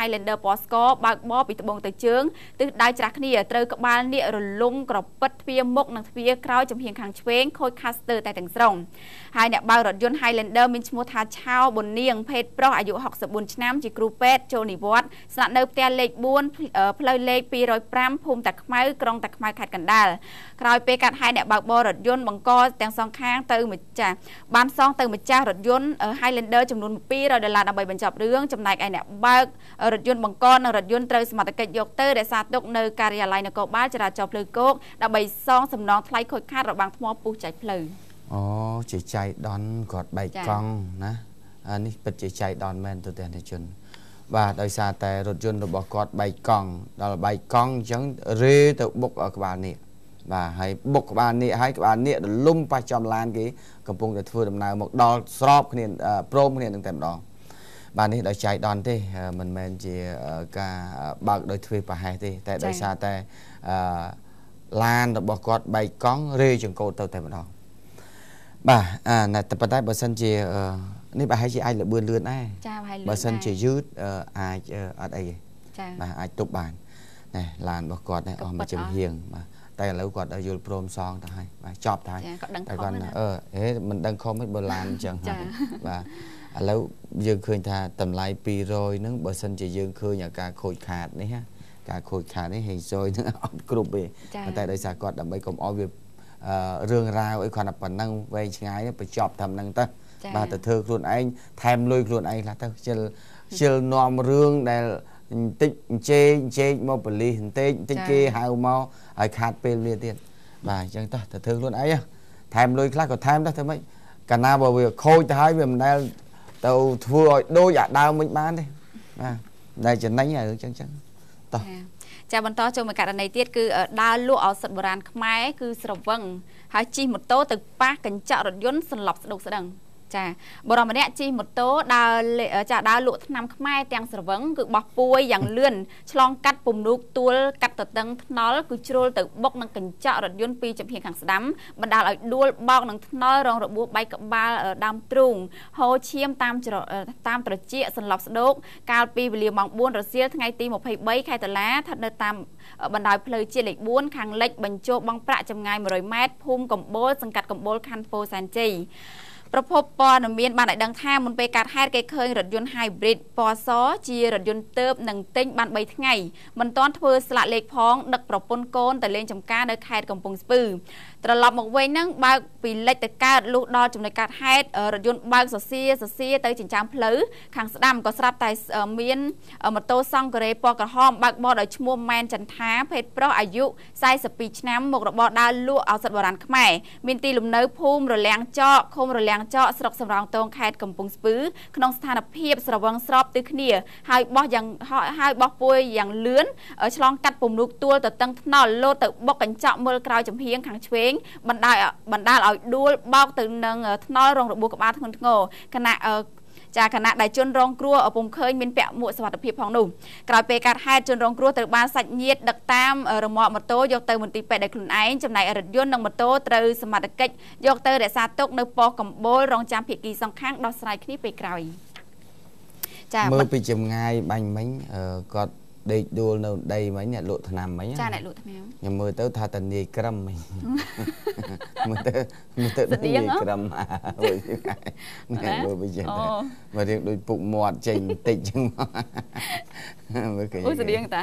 Highlander Posco បើកបបពីត្បូងទៅជើងទិសដៅច្រាស់គ្នាត្រូវក្បាលនាករលំក្រពិតទ្វារមុខនិងទ្វារក្រោយចំហៀងខាងឆ្វេងខូចខាតស្ទើរតែទាំងស្រុងហើយអ្នកបើករថយន្ត Highlander មានឈ្មោះថាឆៅប៊ុននាងភេទប្រុសអាយុ64ឆ្នាំជាគ្រូពេទ្យចូលនិវត្តន៍ស្នាក់នៅផ្ទះលេខ4ផ្លូវលេខ205ភូមិតាខ្មៅក្រុងតាខ្មៅខេត្តកណ្ដាលក្រោយពេលកាត់ហែអ្នកបើកបររថយន្តបង្កទាំងសងខាងទៅម្ចាស់បានសងទៅម្ចាស់រថយន្ត Highlander ចំនួន$200ដើម្បីបញ្ចប់រឿងចំណែកឯអ្នកបើករថយន្តបង្កនិងរថយន្តត្រូវសមត្ថកិច្ចយកទៅរក្សាទុកនៅការិយាល័យនគរបាលចរាចរណ៍ភ្លើគោកដើម្បីសងសំណងថ្លៃខូចខាតរបាំងថ្មពុះចែកផ្លូវអូជាចៃដន្យគាត់បែកកង់ណានេះពិតជាចៃដន្យមែនទូទាំងជនបាទដោយសារតែរថយន្តរបស់គាត់បែកកង់ដល់បែកកង់អញ្ចឹងរេទៅបុកក្បាលនេះបាទហើយបុកក្បាលនេះហើយក្បាលនេះរលំប៉ះចំឡានគេកំពុងតែធ្វើដំណើរមកដល់ស្របគ្នាព្រមគ្នានឹងតែម្ដងបាទនេះដោយចៃដន្យទេមិនមែនជាការបើកដោយទ្វេប្រហែសទេតែដោយសារតែឡានរបស់គាត់បែកកង់រេចង្កូតទៅតែម្ដងបាទតែប៉ុន្តែបើសិនជានេះប្រហែលជាអាចលឿនដែរចាប្រហែលលឿនបើសិនជាយឺតអាចអត់អីទេចាបាទអាចទប់បានណែឡានរបស់គាត់នេះអស់មួយចំហៀងបាទតែឥឡូវគាត់យល់ព្រមសងទៅហើយបាទចប់ទៅហើយតែគាត់មិនដឹងខំមិនបើឡានអញ្ចឹងហើយបាទឥឡូវយើងឃើញថាតម្លៃ200ហ្នឹងបើសិនជាយើងឃើញអាការខូចខាតនេះការខូចខាតនេះហេស៊យនឹងអត់គ្រប់ទេតែដោយសារគាត់ដើម្បីកុំឲ្យវារឿងរ៉ាវអីគ្រាន់តែប៉ុណ្ណឹងវែងឆ្ងាយបញ្ចប់តាមហ្នឹងទៅបាទទៅធ្វើខ្លួនឯងថែមលុយខ្លួនឯងខ្លះទៅជិលនាំរឿងដែលបន្តិចអញ្ជែកមកប៉ូលីសបន្តិចគេហៅមកឲ្យខាតពេលវាទៀតបាទអញ្ចឹងទៅធ្វើខ្លួនឯងថែមលុយខ្លះក៏ថែមទៅធ្វើម៉េចកាលណាបើវាខូចទៅហើយវាមិនដែលទៅធ្វើឲ្យដូចអាដើមវិញបានទេបាទដែលចំណេញហើយអញ្ចឹងតោះចាបន្តចូលមកករណីទៀតគឺដើរលក់ឱសថបុរាណខ្មែរគឺស្រវឹងហើយជិះម៉ូតូទៅប៉ះកញ្ចក់រថយន្តសន្លប់ស្ដុកស្ដឹងចាបរិមម្នាក់ជិះម៉ូតូដើរលក់ថ្នាំខ្មែរទាំងស្រវឹងគឺបោះពួយយ៉ាងលឿនឆ្លងកាត់ពំនូកទួលកាត់តតឹងថ្នល់គឺជ្រុលទៅបុកនឹងកញ្ចក់រថយន្តពីចំហៀងខាងស្ដាំបណ្ដាលឲ្យដួលបោកនឹងថ្នល់រងរបួសបែកក្បាលដើមទ្រូងហូរឈាមតាមត្រចៀកសន្លប់ស្ដូកកាលពីវេលាម៉ោង4រសៀលថ្ងៃទី23ខែតុលាស្ថិតនៅតាមបណ្ដោយផ្លូវជាតិលេខ4ខាងលិចបញ្ជោបង់ប្រាក់ចម្ងាយ100ម៉ែត្រភូមិកំបូលសង្កាត់កំបូលខណ្ឌពោធិ៍សែនជ័យប្រភពព័ត៌មានបានឲ្យដឹងថាមុនពេលកាត់ហេតុគេឃើញរថយន្ត hybrid ពណ៌សជារថយន្តទើបនឹងទិញបាន3ថ្ងៃមិនទាន់ធ្វើស្លាកលេខផងដឹកប្រពន្ធកូនទៅលេងចម្ការនៅខេត្តកំពង់ស្ពឺត្រឡប់មកវិញហ្នឹងបើកពីលិចទៅកើតលុះដល់ចំណុចកាត់ហេតុរថយន្តបើកសសៀទៅចិញ្ចើមផ្លូវខាងស្ដាំក៏ស្រាប់តែមានម៉ូតូសង់ការ៉េពណ៌ក្រហមបើកបរដោយឈ្មោះម៉ែនចន្ទថាភេទប្រុសអាយុ42ឆ្នាំមុខរបរដើរលក់ឱសថបុរាណខ្មែរមានទីលំនៅភូមិរលាំងចកឃុំរលាំងចកស្រុកសំរោងទងខេត្តកំពង់ស្ពឺក្នុងស្ថានភាពស្រវឹងស្របទិសគ្នាហើយបោះពួយយ៉ាងលឿនឆ្លងកាត់ពំនូកទួលទៅតឹងថ្នល់លោតទៅបុកកញ្ចក់មើលក្រោយចំហៀងខាងឆ្វេងបណ្ដាលឲ្យដួលបោកទៅនឹងថ្នល់រងរបួសក្បាលធ្ងន់ធ្ងរខណៈដែលជនរងគ្រោះពុំឃើញមានពាក់មួកសុវត្ថិភាពផងនោះក្រោយពេលកាត់ហេតុជនរងគ្រោះត្រូវបានសាច់ញាតិដឹកតាមរមាក់ម៉ូតូយកទៅមន្ទីរពេទ្យដោយខ្លួនឯងចំណែករថយន្តនិងម៉ូតូត្រូវសមត្ថកិច្ចយកទៅរក្សាទុកនៅប៉ុស្តិ៍កំបូលរងចាំភាគីសងខាងដោះស្រាយគ្នាពេលក្រោយចាមើលពីចម្ងាយបាញ់មិញគាត់ដេកដួលនៅដីមិញអ្នកលក់ថ្នាំមិញចាអ្នកលក់ថ្នាំខ្ញុំមើលទៅថាតានាយក្រឹមមិញមើលទៅតានាយក្រឹមអ្នកមើលពីចឹងមករៀងដូចពុកមាត់ចេញបន្តិចចឹងមើលគេអូស្តៀងតា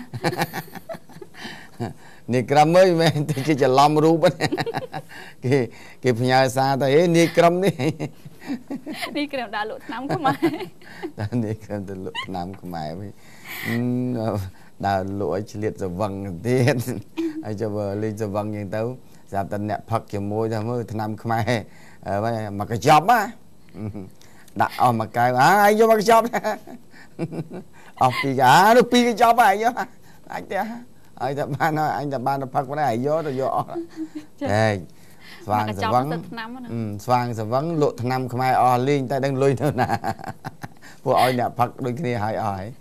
នាយក្រឹមមើលមែនតែគេច្រឡំរូបគេផ្ញើសារទៅនាយក្រឹមនេះនាយក្រឹមដើរលក់ថ្នាំខ្មែរតានាយក្រឹមទៅលក់ថ្នាំខ្មែរវិញដើរលក់ឲ្យឆ្លៀតសវឹងទៀតហើយចុះលេងសវឹងយ៉ាងទៅស្រាប់តែអ្នកផឹកជាមួយថាមើលថ្នាំខ្មែរមកកញ្ចប់ដាក់អស់មួយកែវឯងយកមកកញ្ចប់អស់ពីនោះពីរកញ្ចប់ឯងយកអញទៅហើយតែបានហើយអញតែបានផឹកមិនដែរយកទៅយកអស់ហេស្វាងសវឹងស្វាងសវឹងលក់ថ្នាំខ្មែរអស់លេងតែដឹងលុយទៅណាពួកឲ្យអ្នកផឹកដូចគ្នាហើយអស់ហើយ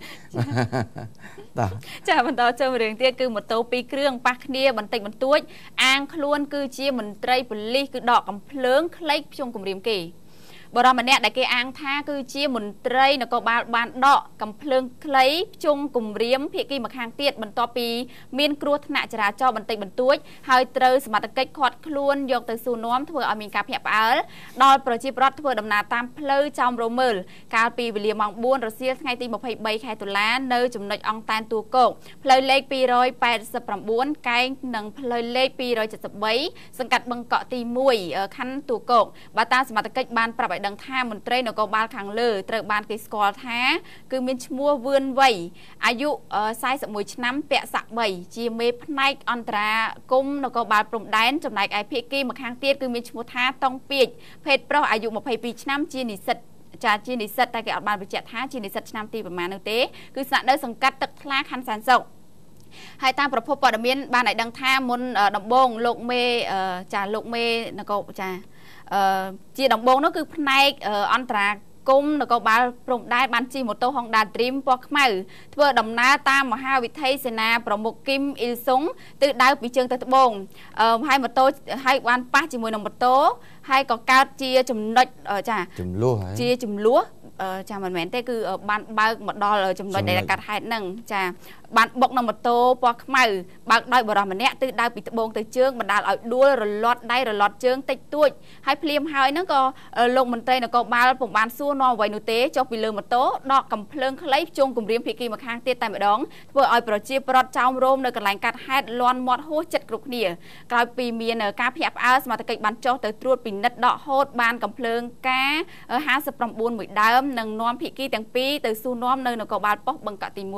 ចាបន្តចូលរឿងទៀតគឺម៉ូតូ2គ្រឿងប៉ះគ្នាបន្តិចបន្តួចអាងខ្លួនគឺជាមន្ត្រីប៉ូលីសគឺដកកំភ្លើងក្លេកភ្ជុំគម្រាមគេបរិមម្នាក់ដែលគេអាងថាគឺជាមន្ត្រីនគរបាលបានដកកំភ្លើងខ្លីជុងគម្រាមភាគីម្ខាងទៀតបន្ទាប់ពីមានគ្រោះថ្នាក់ចរាចរណ៍បន្តិចបន្តួចហើយត្រូវសមត្ថកិច្ចឃាត់ខ្លួនយកទៅសួរនាំធ្វើឲ្យមានការភ្ញាក់ផ្អើលដល់ប្រជាពលរដ្ឋធ្វើដំណើរតាមផ្លូវចោមរមើលកាលពីវេលាម៉ោង 4 រសៀលថ្ងៃទី 23 ខែតុលានៅចំណុចអង្គតែនទួគោកផ្លូវលេខ 289 កែងនិងផ្លូវលេខ 273 សង្កាត់បឹងកក់ទី 1 ខណ្ឌទួគោកបើតាមសមត្ថកិច្ចបានប្រាប់ឲ្យដឹងថាមន្ត្រីនគរបាលខាងលើត្រូវបានគេស្គាល់ថាគឺមានឈ្មោះវឿនវៃអាយុ 41 ឆ្នាំពាក់សាក់ 3 ជាមេផ្នែកអន្តរាគមន៍នគរបាលព្រំដែនចំណែកឯភាគីម្ខាងទៀតគឺមានឈ្មោះថាតុងពាជភេទប្រុសអាយុ 22 ឆ្នាំជានិស្សិតជានិស្សិតតែគេអត់បានបញ្ជាក់ថាជានិស្សិតឆ្នាំទីប្រមាណនោះទេគឺស្នាក់នៅសង្កាត់ទឹកថ្លាខណ្ឌសែនសុខហើយតាមប្រភពព័ត៌មានបានឲ្យដឹងថាមុនដំបូងលោកមេលោកមេនគរជាដំបូងនោះគឺផ្នែកអន្តរាគមន៍នគរបាលព្រំដែនបានជិះម៉ូតូ Honda Dream ពណ៌ខ្មៅធ្វើដំណើរតាមមហាវិថីសេនាប្រមុខគីមអ៊ីលសុងទិសដៅពីជើងទៅត្បូងហើយម៉ូតូហើយបានប៉ះជាមួយនឹងម៉ូតូហើយក៏កើតជាចំណុចចំនួនជាចំនួនមិនមែនទេគឺបានបើកមកដល់ចំណុចដែលកាត់ហេតុហ្នឹងបានបុកនឹងម៉ូតូពណ៌ខ្មៅបើកដោយបរិមម្នាក់ទិសដៅពីត្បូងទៅជើងបណ្ដាលឲ្យដួលរលាត់ដៃរលាត់ជើងតិចតួចហើយភ្លាមហើយហ្នឹងក៏លោកមន្ត្រីនគរបាលពុំបានសួរនាំអ្វីនោះទេចុះពីលើម៉ូតូដកកំភ្លើងខ្លីជុំគម្រាមភាគីម្ខាងទៀតតែម្ដងធ្វើឲ្យប្រជាពលរដ្ឋចោមរោមនៅកន្លែងកាត់ហេតុលន់មាត់ហួសចិត្តគ្រប់គ្នាក្រោយពីមានការភ្ញាក់ផ្អើលសមត្ថកិច្ចបានចុះទៅត្រួតពិនិត្យដកហូតបានកំភ្លើងការ 59 មួយដើមនិងនាំភាគីទាំងពីរទៅសួរនាំនៅនគរបាលប៉ុស្តិ៍បឹងកក់ទី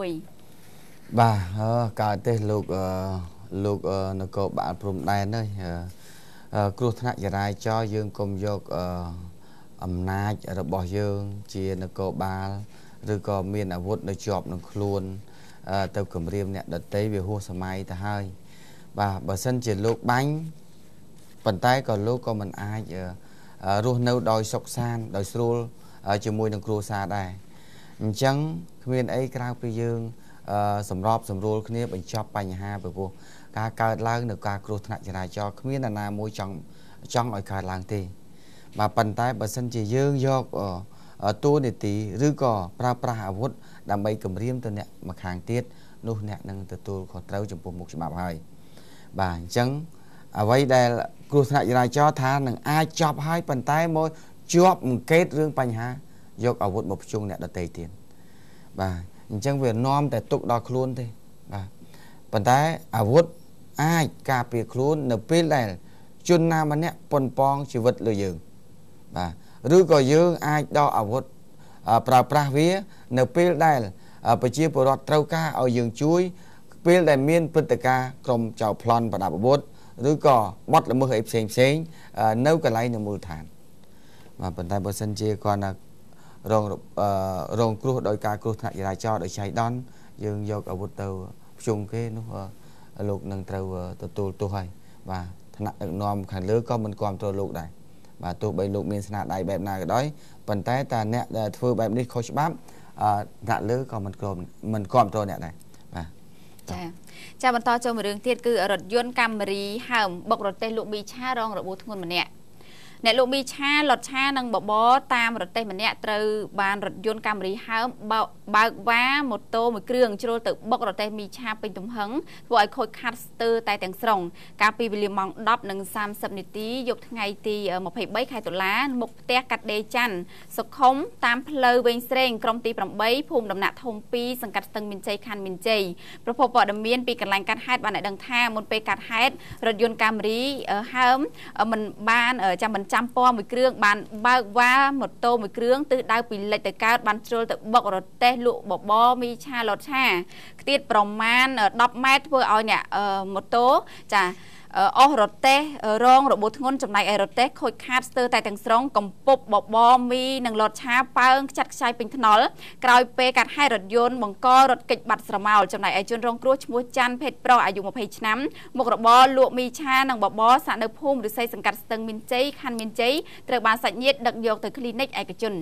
1 បាទកើតទេលោកនគរបាលព្រំដែនហើយគ្រោះថ្នាក់ចរាចរណ៍យើងកុំយកអំណាចរបស់យើងជានគរបាលឬក៏មានអាវុធនៅជាប់នឹងខ្លួនទៅគម្រាមអ្នកដទៃវាហួសសម័យទៅហើយបាទបើសិនជាលោកបាញ់ប៉ុន្តែក៏លោកក៏មិនអាចរស់នៅដោយសុខសាន្តដោយស្រួលជាមួយនឹងគ្រួសារដែរអញ្ចឹងគ្មានអីក្រៅពីយើងសម្របសម្រួលគ្នាបញ្ចប់បញ្ហាពីព្រោះការកើតឡើងនៅការគ្រោះថ្នាក់ចរាចរណ៍គ្មាននរណាមួយចង់ឲ្យកើតឡើងទេបាទប៉ុន្តែបើសិនជាយើងយកតួនាទីឬក៏ប្រើប្រាស់អាវុធដើម្បីគំរាមទៅអ្នកម្ខាងទៀតនោះអ្នកនឹងទទួលខុសត្រូវចំពោះមុខច្បាប់ហើយបាទអញ្ចឹងអ្វីដែលគ្រោះថ្នាក់ចរាចរណ៍ថានឹងអាចចប់ហើយប៉ុន្តែមកជាប់អង្កេតរឿងបញ្ហាយកអាវុធមកភ្ជង់អ្នកដទៃទៀតបាទអញ្ចឹងវានាំតែទុកដល់ខ្លួនទេបាទប៉ុន្តែអាវុធអាចការពារខ្លួននៅពេលដែលជនណាម្នាក់ប៉ុនប៉ងជីវិតលើយើងបាទឬក៏យើងអាចដកអាវុធប្រើប្រាស់វានៅពេលដែលប្រជាពលរដ្ឋត្រូវការឲ្យយើងជួយពេលដែលមានព្រឹត្តិការណ៍ក្រុមចៅប្លន់ប្រដាប់អាវុធឬក៏បទល្មើសអីផ្សេងនៅកន្លែងនៅមូលដ្ឋានបាទប៉ុន្តែបើសិនជាគាត់ណារងគ្រោះដោយការគ្រោះថ្នាក់ចរាចរណ៍ដោយចៃដន្យយើងយកអាវុធទៅភ្ជង់គេនោះលោកនឹងត្រូវទទួលទោសហើយបាទថ្នាក់ដឹកនាំខាងលើក៏មិនគ្រប់គ្រងលោកដែរបាទទោះបីលោកមានស្នាដៃបែបណាក៏ដោយប៉ុន្តែតាអ្នកដែលធ្វើបែបនេះខុសច្បាប់ថ្នាក់លើក៏មិនគ្រប់គ្រងអ្នកដែរបាទចាបន្តចូលមួយរឿងទៀតគឺរថយន្តកាមេរីហើមបុករទេះលោកមីឆារងរបួសធ្ងន់ម្នាក់អ្នកលោកមីឆាលុតឆានិងបបរតាមរទេះម្នាក់ត្រូវបានរថយន្តកាមេរីហើមបើកវ៉ាម៉ូតូមួយគ្រឿងជ្រុលទៅបុករទេះមីឆាពេញទំហឹងធ្វើឲ្យខូចខាតស្ទើរតែទាំងស្រុងកាលពីវេលាម៉ោង 10:30 នាទីយប់ថ្ងៃទី23 ខែតុលាមុខផ្ទះកាត់ដេរច័ន្ទសុខុមតាមផ្លូវវែងស្រេងក្រុមទី 8 ភូមិដំណាក់ធំ 2 សង្កាត់ស្ទឹងមានជ័យខណ្ឌមានជ័យប្រពន្ធព័ត៌មានពីកន្លែងកាត់ហេតុបានឲ្យដឹងថាមុនពេលកាត់ហេតុរថយន្តកាមេរីហើមមិនបានចាំពណ៌មួយគ្រឿងបានបើកវ៉ាម៉ូតូមួយគ្រឿងទិសដៅពីលិចទៅកើតបានជ្រុលទៅបុករទេះលក់បបរមីឆាលុតឆាខ្ទាតប្រមាណ10 ម៉ែត្រធ្វើឲ្យអ្នកម៉ូតូអស់រទេះរងរបួសធ្ងន់ចំណែកឯរទេះខូចខាតស្ទើរតែទាំងស្រុងកំពប់បបរមីនិងលុតឆាប៉ើងខ្ចាត់ខ្ចាយពេញថ្នល់ក្រោយពេលកាត់ហេតុរថយន្តបង្ករត់គេចបាត់ស្រមោលចំណែកឯជនរងគ្រោះឈ្មោះច័ន្ទភេទប្រុសអាយុ 20 ឆ្នាំមុខរបរលក់មីឆានិងបបរសាក់នៅភូមិឫស្សីសង្កាត់ស្ទឹងមានជ័យខណ្ឌមានជ័យត្រូវបានសាច់ញាតិដឹកយកទៅគ្លីនិកឯកជន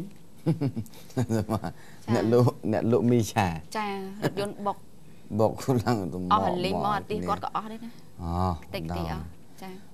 អ្នកលក់មីឆាចារថយន្តបុកខ្លួនឡើងទៅអស់លីងមកអាទិះគាត់ក៏អស់ដែរណាអូតិចអស់ចា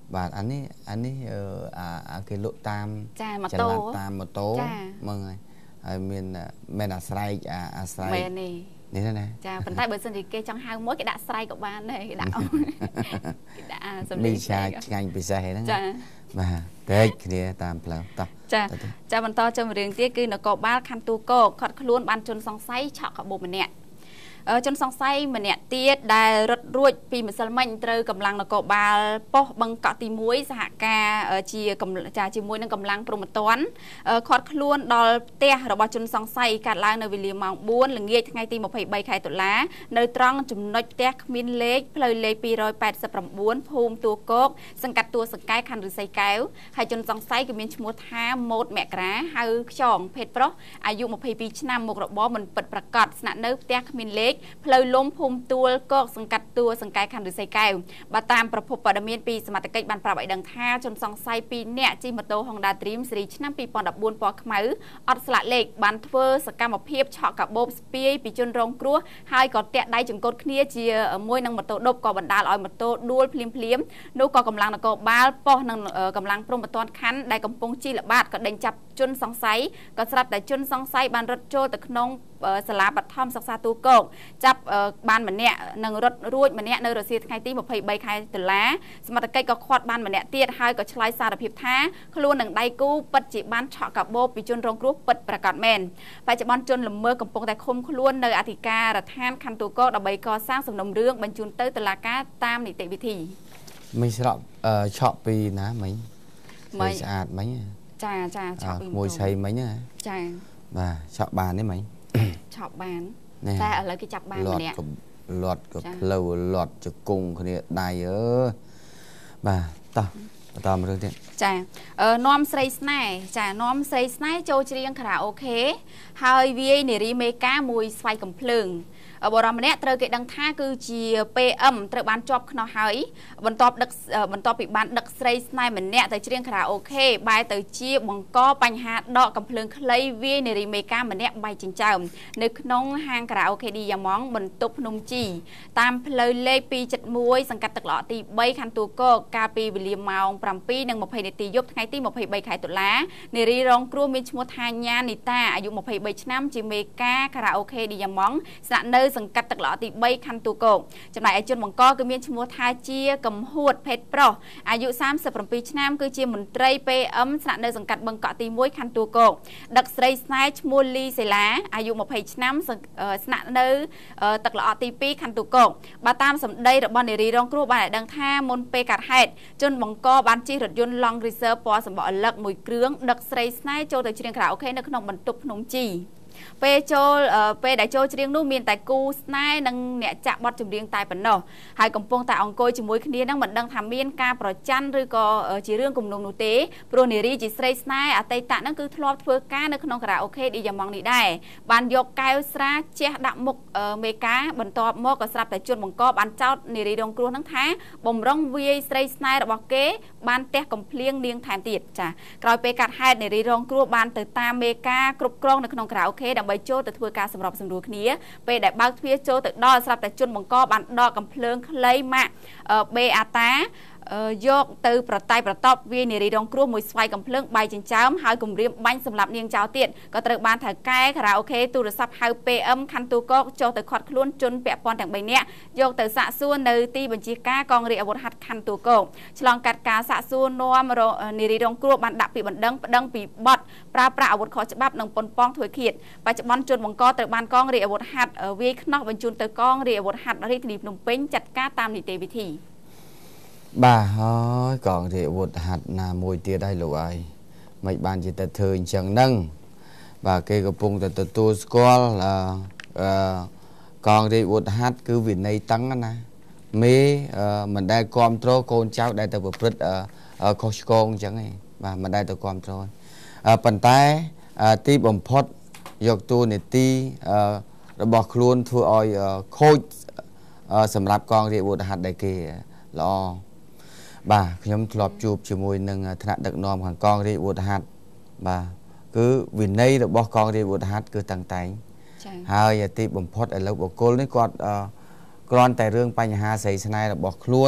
បាទអានេះគេលក់តាមចាម៉ូតូតាមម៉ូតូមើងហើយមានអាស្រ័យអាស្រ័យមែននេះណាចាប៉ុន្តែបើសិនជាគេចង់ហៅមួយគេដាក់ស្រ័យក៏បានដែរគេដាក់គេដាក់សម្លេងឆ្ងាញ់ពិសេសហ្នឹងចាបាទតែគ្នាតាមផ្លូវតោះចាបន្តចូលរឿងទៀតគឺនគរបាលខណ្ឌទូកោកខាត់ខ្លួនបានជនសង្ស័យឆក់កាបូបម្នាក់ជនសង្ស័យម្នាក់ទៀតដែលរត់រួចពីម្សិលមិញត្រូវកម្លាំងនគរបាលប៉ុស្តិ៍បឹងកក់ទី1សហការជាមួយនឹងកម្លាំងព្រំប្រទានខាត់ខ្លួនដល់ផ្ទះរបស់ជនសង្ស័យកាត់ឡើងនៅវេលាម៉ោង4ល្ងាចថ្ងៃទី23ខែតុលានៅត្រង់ចំណុចផ្ទះគ្មានលេខផ្លូវលេខ289ភូមិទួគោកសង្កាត់ទួសង្កែខណ្ឌឫស្សីកែវហើយជនសង្ស័យគឺមានឈ្មោះថាម៉ូតមករាហៅខ្យងភេទប្រុសអាយុ22ឆ្នាំមុខរបរមិនពិតប្រាកដស្នាក់នៅផ្ទះគ្មានលេខផ្លូវលំភូមិទួលគោកសង្កាត់ទួសង្កែខណ្ឌឫស្សីកែវបាទតាមប្រភពព័ត៌មានពីសមត្ថកិច្ចបានប្រាប់ឲ្យដឹងថាជនសង្ស័យ2នាក់ជិះម៉ូតូ Honda Dream ស៊េរីឆ្នាំ2014ពណ៌ខ្មៅអត់ស្លាកលេខបានធ្វើសកម្មភាពឆក់កាបូបស្ពាយពីជនរងគ្រោះហើយក៏តាក់ដៃចង្កូតគ្នាជាមួយនឹងម៉ូតូឌុបក៏បណ្ដាលឲ្យម៉ូតូដួលភ្លាមនោះក៏កម្លាំងនគរបាលប៉ុស្តិ៍និងកម្លាំងព្រំប្រទានខណ្ឌដែលកំពុងជិះល្បាតក៏ដេញចាប់ជនសង្ស័យក៏ស្រាប់តែជនសង្ស័យបានរត់ចូលទៅក្នុងសាលាបឋមសិក្សាទូគោកចាប់បានម្នាក់និងរត់រួចម្នាក់នៅរសៀលថ្ងៃទី23ខែតុលាសមត្ថកិច្ចក៏ឃាត់បានម្នាក់ទៀតហើយក៏ឆ្លើយសារភាពថាខ្លួននឹងដៃគូពិតជាបានឆក់កាបូបពីជនរងគ្រោះពិតប្រាកដមែនបច្ចុប្បន្នជនល្មើសកំពុងតែឃុំខ្លួននៅអធិការដ្ឋានខណ្ឌទូគោកដើម្បីកសាងសំណុំរឿងបញ្ជូនទៅតុលាការតាមនីតិវិធីមិនស្រក់ឆក់ពីណាមិញស្អាតមិញចាឆក់ពីមួយស្អីមិញចាបាទឆក់បានទេមិញឆក់បានតែឥឡូវគេចាប់បានម្នាក់លាត់ក៏ផ្លូវលាត់ជង្គង់គ្នាដៃបាទតោះបន្តមករឿងទៀតចានាំស្រីស្នេហ៍នាំស្រីស្នេហ៍ចូលច្រៀងខារ៉ាអូខេហើយវាយនារីមេកាមួយស្វ័យកំភ្លើងបរិមម្នាក់ត្រូវគេដឹងថាគឺជា PM ត្រូវបានជាប់ខ្នោះហើយបន្ទាប់ពីបានដឹកស្រីស្នេហ៍ម្នាក់ទៅច្រៀងខារ៉ាអូខេបែរទៅជាបង្កបញ្ហាដកកំភ្លើងខ្លីវាយនារីមេកាម្នាក់បែកចិញ្ចើមនៅក្នុងហាងខារ៉ាអូខេឌីយ៉ាម៉ង់បន្ទប់ភ្នំជីតាមផ្លូវលេខ271សង្កាត់ទឹកឡកទី3ខណ្ឌទូគោកកាលពីវេលាម៉ោង 7:20 នាទីយប់ថ្ងៃទី23ខែតុលានារីរងគ្រោះមានឈ្មោះថាញ៉ានីតាអាយុ23ឆ្នាំជាមេកាខារ៉ាអូខេឌីយ៉ាម៉ង់ស្នាក់នៅសង្កាត់ទឹកឡកទី3ខណ្ឌទូគោកចំណែកឯជនបង្កគឺមានឈ្មោះថាជាកំហួតភេទប្រុសអាយុ37ឆ្នាំគឺជាមន្ត្រី PM ស្នាក់នៅសង្កាត់បឹងកក់ទី1ខណ្ឌទូគោកដឹកស្រីស្នេហ៍ឈ្មោះលីសេឡាអាយុ20ឆ្នាំស្នាក់នៅទឹកឡកទី2ខណ្ឌទូគោកបើតាមសម្ដីរបស់នារីរងគ្រោះបានឲ្យដឹងថាមុនពេលកាត់ហេតុជនបង្កបានជិះរថយន្ត Long Racer ពណ៌សម្បកអលឹកមួយគ្រឿងដឹកស្រីស្នេហ៍ចូលទៅច្រៀងខារ៉ាអូខេនៅក្នុងបន្ទប់ភ្នំជីពេលដែលចូលច្រៀងនោះមានតែគូស្នេហ៍និងអ្នកចាក់បទចម្រៀងតែប៉ុណ្ណោះហើយកំពុងតែអង្គុយជាមួយគ្នានឹងមិនដឹងថាមានការប្រច័ណ្ឌឬក៏ជារឿងគំនុំនោះទេព្រោះនារីជាស្រីស្នេហ៍អតីតហ្នឹងគឺធ្លាប់ធ្វើការនៅក្នុងខារ៉ាអូខេឌីយ៉ាម៉ង់នេះដែរបានយកកែវស្រាជះដាក់មុខមេកាបន្ទាប់មកក៏ស្រាប់តែជនបង្កបានចោទនារីរងគ្រោះហ្នឹងថាបំរុងវាយស្រីស្នេហ៍របស់គេបានទះកំភ្លៀងនាងថែមទៀតចាក្រោយពេលកាត់ហេតុនារីរងគ្រោះបានទៅតាមមេកាគ្រប់គ្រងនៅក្នុងខារ៉ាអូខេដើម្បីចូលទៅធ្វើការសម្របសម្រួលគ្នាពេលដែលបើកទ្វារចូលទៅដល់ស្រាប់តែជនបង្កបានដកកំភ្លើងខ្លីម៉ាក់បេអាតាយកទៅប្រតបវាយនារីរងគ្រោះមួយស្វ័យកំភ្លើងបែកចិញ្ចើមហើយគំរាមបាញ់សម្លាប់នាងចោលទៀតក៏ត្រូវបានថៅកែខារ៉ាអូខេទូរស័ព្ទហៅ PM ខណ្ឌទូគោកចូលទៅឃាត់ខ្លួនជនពាក់ព័ន្ធទាំង3នាក់យកទៅសាកសួរនៅទីបញ្ជាការកងរាជអាវុធហត្ថខណ្ឌទូគោកឆ្លងកាត់ការសាកសួរនាំនារីរងគ្រោះបានដាក់ពាក្យបណ្ដឹងប្តឹងពីបទប្រើប្រាស់អាវុធខុសច្បាប់និងប៉ុនប៉ងធ្វើឃាតបច្ចុប្បន្នជនបង្កត្រូវបានកងរាជអាវុធហត្ថវាយខ្នោះបញ្ជូនទៅកងរាជអាវុធហត្ថរាជធានីភ្នំពេញចាត់ការតាមនីតិវិធីបាទហើយកងរាជអាវុធហត្ថណាមួយទៀតហើយលោកអើយមិនបានជាទៅធ្វើអញ្ចឹងហ្នឹងបាទគេកំពុងតែទទួលស្គាល់កងរាជអាវុធហត្ថគឺវិន័យតឹងណាមេមិនដែលគ្រប់គ្រងកូនចៅដែលទៅប្រព្រឹត្តខុសឆ្គងអញ្ចឹងឯងបាទមិនដែលទៅគ្រប់គ្រងប៉ុន្តែទីបំផុតយកតួនាទីរបស់ខ្លួនធ្វើឲ្យខូចសម្រាប់កងរាជអាវុធហត្ថដែលគេល្អបាទខ្ញុំធ្លាប់ជួបជាមួយនឹងថ្នាក់ដឹកនាំខាងកងរាជអាវុធហត្ថបាទគឺវិន័យរបស់កងរាជអាវុធហត្ថគឺតាំងតែងហើយទីបំផុតឥឡូវបុគ្គលនេះគាត់គ្រាន់តែរឿងបញ្ហាស្រីស្នេហ៍របស់ខ្លួន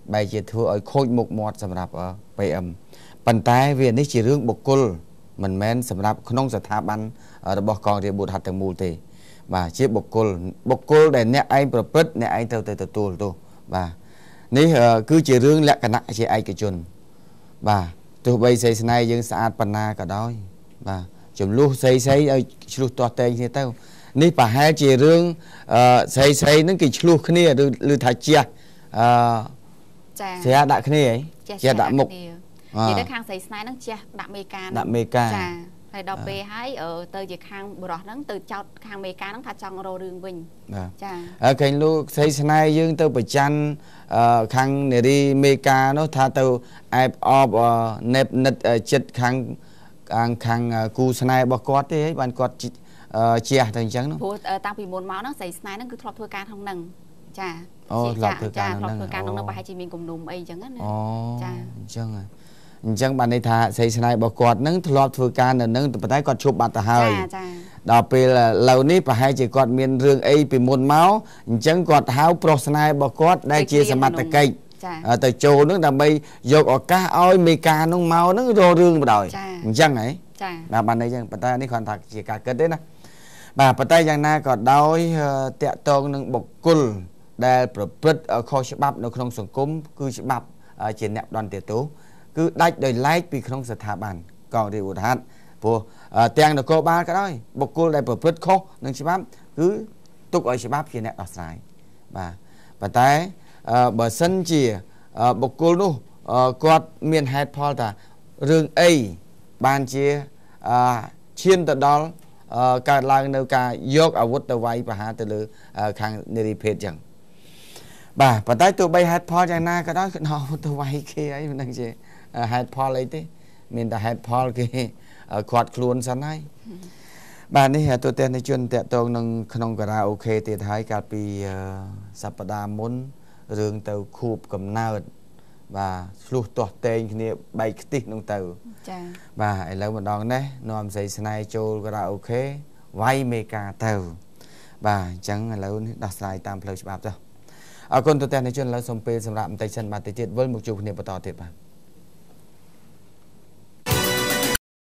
បែរជាធ្វើឲ្យខូចមុខមាត់សម្រាប់ PM ប៉ុន្តែវានេះជារឿងបុគ្គលមិនមែនសម្រាប់ក្នុងស្ថាប័នរបស់កងរាជអាវុធហត្ថទាំងមូលទេបាទជាបុគ្គលដែលអ្នកឯងប្រព្រឹត្តអ្នកឯងត្រូវទៅទទួលទោសបាទនេះគឺជារឿងលក្ខណៈជាឯកជនបាទទោះបីស្រីស្នេហ៍យើងស្អាតប៉ុណ្ណាក៏ដោយបាទចំនួនស្រីឲ្យឆ្លោះទាស់តែងគ្នាទៅនេះប្រហែលជារឿងស្រីហ្នឹងគេឆ្លោះគ្នាឬថាជះចាស្រាដាក់គ្នាហីជះដាក់មុខនិយាយទៅខាងស្រីស្នេហ៍ហ្នឹងជះដាក់មេការចាហើយដល់ពេលហើយទៅជាខាងបរោះហ្នឹងទៅចោតខាងមេការហ្នឹងថាចង់រករឿងវិញចាហើយឃើញលោកស្រីស្នេហ៍យើងទៅប្រច័ណ្ឌខាងនារីមេការនោះថាទៅអែបអបណេបនិតចិត្តខាងគូស្នេហ៍របស់គាត់ទេបានគាត់ជះទៅអញ្ចឹងនោះព្រោះតាំងពីមុនមកហ្នឹងស្រីស្នេហ៍ហ្នឹងគឺធ្លាប់ធ្វើការក្នុងហ្នឹងចាអូធ្លាប់ធ្វើការក្នុងហ្នឹងប្រហែលជាមានគំនុំអីអញ្ចឹងណាចាអញ្ចឹងបានន័យថាស្រីស្នេហ៍របស់គាត់ហ្នឹងធ្លាប់ធ្វើការនៅហ្នឹងប៉ុន្តែគាត់ឈប់បាត់ទៅហើយចាដល់ពេលឥឡូវនេះប្រហែលជាគាត់មានរឿងអីពីមុនមកអញ្ចឹងគាត់ហៅប្រុសស្នេហ៍របស់គាត់ដែលជាសមត្ថកិច្ចទៅចូលហ្នឹងដើម្បីយកឱកាសឲ្យមេការហ្នឹងមកហ្នឹងរករឿងបណ្ដោយអញ្ចឹងហ៎ចាបាទបានន័យអញ្ចឹងប៉ុន្តែនេះគ្រាន់តែជាការគិតទេណាបាទប៉ុន្តែយ៉ាងណាក៏ដោយតាក់ទងនឹងបុគ្គលដែលប្រព្រឹត្តខុសច្បាប់នៅក្នុងសង្គមគឺច្បាប់ជាអ្នកផ្ដន់ទោសគឺដាច់ដោយឡែកពីក្នុងស្ថាប័នកងរាជអាវុធហត្ថព្រោះទាំងនគរបាលក៏ដោយបុគ្គលដែលប្រព្រឹត្តខុសនឹងច្បាប់គឺទុកឲ្យច្បាប់ជាអ្នកដោះស្រាយបាទប៉ុន្តែបើសិនជាបុគ្គលនោះគាត់មានហេតុផលថារឿងអីបានជាឈានទៅដល់កើតឡើងនៅការយកអាវុធទៅវាយប្រហារទៅលើខាងនារីភេទចឹងបាទប៉ុន្តែទោះបីហេតុផលយ៉ាងណាក៏ដោយគឺទៅវាយគេអីមិនដឹងជាហេតុផលអីទេមានតែហេតុផលគេខាត់ខ្លួនសិនហើយបាទនេះទូទាំងនៃជនតាក់ទងនឹងក្នុងការ៉ាអូខេទៀតហើយកាលពីសប្តាហ៍មុនរឿងទៅខួបកំណើតបាទឆ្លោះទាស់តែងគ្នាបែកខ្ទិះនោះទៅចាបាទឥឡូវម្ដងនេះនាំស្រីស្នេហ៍ចូលការ៉ាអូខេវាយមេការទៅបាទអញ្ចឹងឥឡូវនេះដោះស្រាយតាមផ្លូវច្បាប់ទៅអរគុណទូទាំងនៃជនឥឡូវសូមពេលសម្រាប់បន្តិចសិនបាទទៅទៀតវិលមកជួបគ្នាបន្តទៀតបាទ